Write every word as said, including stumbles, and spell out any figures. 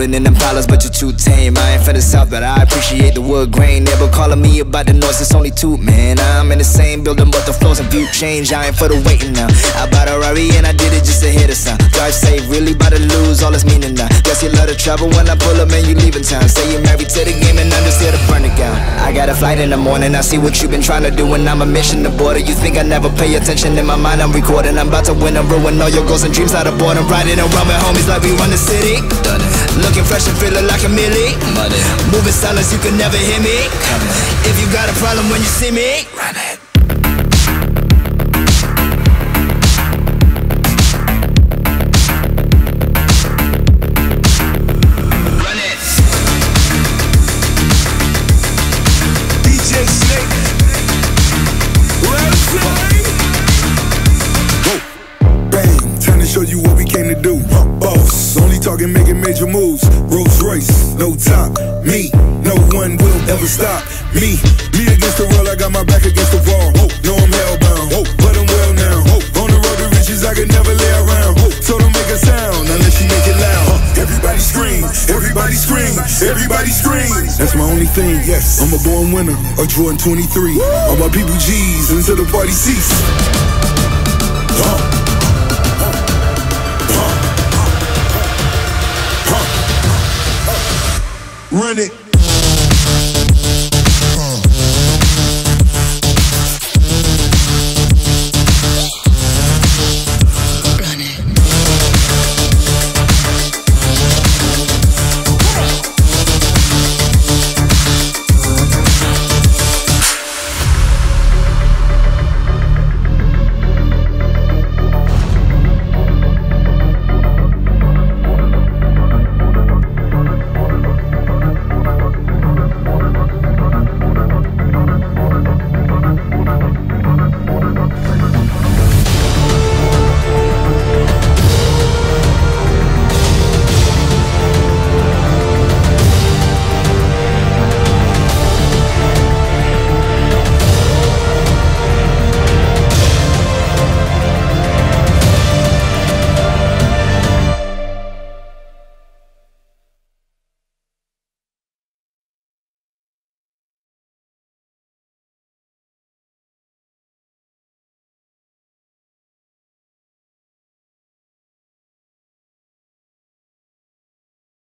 rolling in them dollars, but you're too tame. I ain't for the south, but I appreciate the wood grain. Never calling me about the noise, it's only two, man. I'm in the same building, but the flows and view change. I ain't for the waiting now. I bought a Rari and I did it just to hit a sound. Drive safe, really about to lose all its meaning now. Guess you love to travel when I pull up and you leaving town. Say you're married to the game and I'm just here to burn it down. I got a flight in the morning, I see what you've been trying to do, and I'm a mission aborted. You think I never pay attention? In my mind I'm recording. I'm about to win and ruin all your goals and dreams out of boredom. Riding around with homies like we run the city. Done it. Looking fresh and feeling like a millie. Money. Moving silence, you can never hear me. Coming. If you got a problem when you see me, run it. Show you what we came to do. Boss, only talking, making major moves. Rolls Royce, no top. Me, no one will ever stop me. Me against the world, I got my back against the wall. Oh, no, I'm hellbound, oh, but I'm well now. Oh, on the road to riches, I can never lay around. Oh, so don't make a sound unless you make it loud. Uh, everybody scream, everybody scream, everybody scream. That's my only thing. Yes, I'm a born winner, a Jordan twenty-three. All my people G's until the party cease. Uh, Run it.